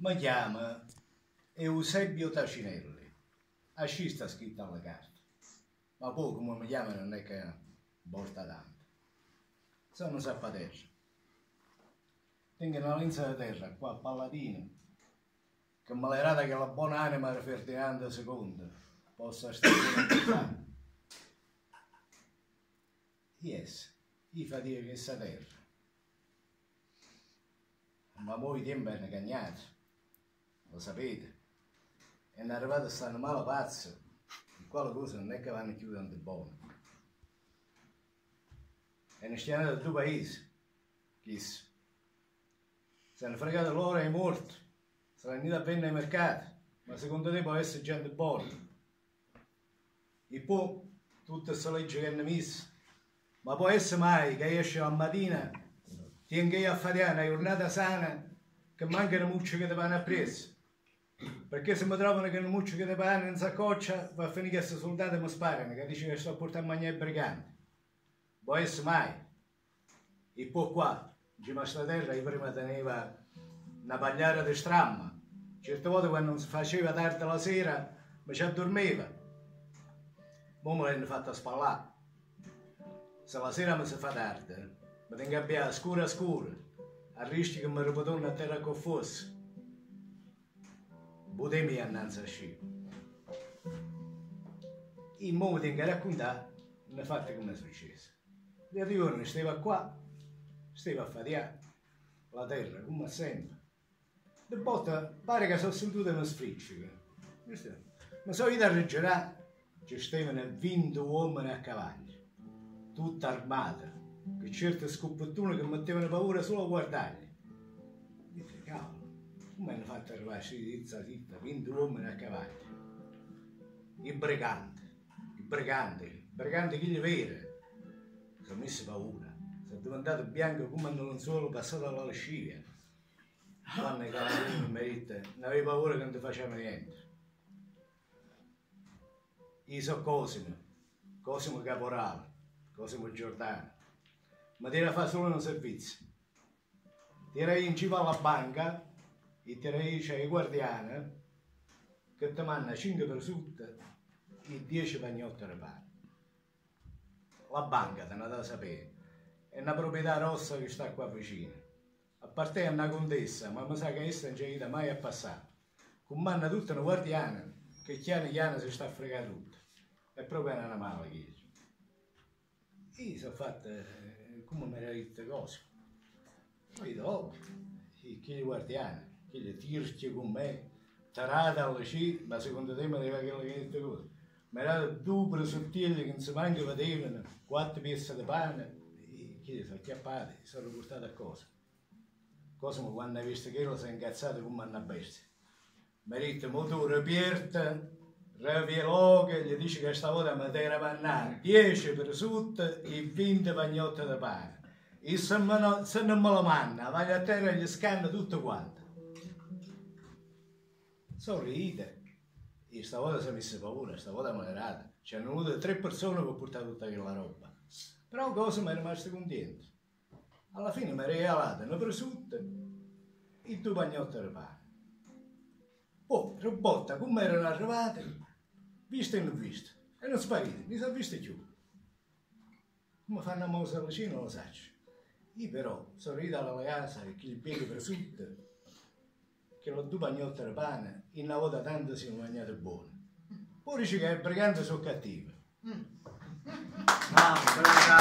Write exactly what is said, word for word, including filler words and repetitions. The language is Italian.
mi chiama Eusebio Tacinelli, asci sta scritto alla carta, ma poi come mi chiama non è che porta tanto. Sono zappaterra, tengo una linza di terra qua a Palladino, che me l'era che la buona anima era Ferdinando secondo possa stare in yes, io fa dire che sta terra, ma poi i tempi hanno cagnato, lo sapete, e è arrivato a stare male pazzo, quale cosa non è che vanno chiudendo buono. E ne stiamo da due paesi, chissà. Se hanno fregato loro è morto, saranno venuti a vendere ai mercati, ma secondo te può essere gente buona. E poi, tutte queste leggi che hanno messo, ma può essere mai che esce la mattina, tengo io a fare una giornata sana, che mancano mucce che ti vanno a preso. Perché se mi trovano che non mucce che ti vanno in saccoccia, va a finire che questi soldati mi sparano, che dice che sto a portare a mangiare i briganti. Può essere mai. E poi qua, in cima a sta terra, io prima teneva una pagliara di stramma. Certe volte quando si faceva tardi la sera, mi ci addormeva. Poi me l'hanno fatta spallare. Se la sera mi si fa tardi, mi tengo a piare scura scura, a rischio che mi ritorno a terra con fosse. Potemi annanzi a sci. E mo mi tengo a raccontare una fatta come è successo. Il giorno stava qua, stava a fare la terra, come sempre. De botta pare che sono sentito una sfriccica. Ma sono io a rigirare, ci stavano venti uomini a cavallo, tutti armati, che certe scoppettune che mettevano paura solo a guardarli. Dice, cavolo, come hanno fatto arrivare zitta zitta, venti uomini a cavallo? I briganti, i briganti, i briganti chi li vede? Sono messi paura, sono diventato bianco come un lenzuolo passato alla lascivia. Quando i cavalieri mi dite, non avevi paura che non ti faceva niente. Io so Cosimo, Cosimo Caporale, Cosimo Giordano, ma ti era fare solo un servizio. Ti era in cima alla banca e ti era c'è i guardiani che ti mandano cinque prosciutte e dieci pagnotte di pane. La banca te ne da sapere, è una proprietà rossa che sta qua vicino. A parte è una contessa, ma mi sa che essa non c'è ido mai a passare. Comanda tutta una guardiana, che chiano chiano si sta a fregare tutto. È proprio una mala che io sono fatta eh, come mi era detto cose. Poi dopo, chi gli guardiani, chi gli tirci con me, tarata alla sci, ma secondo te mi deve quello che ha detto cose. Mi era due sottili che non si manca vedevano, quattro pezzi di pane, e chi gli sono acchiappati, sono portati a cosa. Cosimo quando ha visto che lo si è incazzato come una bestia. Mi ha detto, motore aperto, ravieloghe, gli dice che stavolta mi deve pannare dieci prosciutte e venti pagnotte di pane. E se, no, se non me lo manna, vai a terra e gli scanna tutto quanto. Sorride. E stavolta si è messa paura, stavolta me l'ha data. C'erano venute tre persone per portare tutta quella roba. Però Cosimo è rimasto contento. Alla fine mi ha regalato una prosciutta e due pagnotte di pane. Poi, robotta, come erano arrivate, visto e non visto, e non sparite, mi sono viste più. Come fanno a mosa vicino non lo so. Io però sono arrivato alla casa e chi gli piega prosciutta, che lo due pagnotte di pane, in una volta tanto si sono mangiate buone. Poi dice che i briganti sono cattivi. Mm.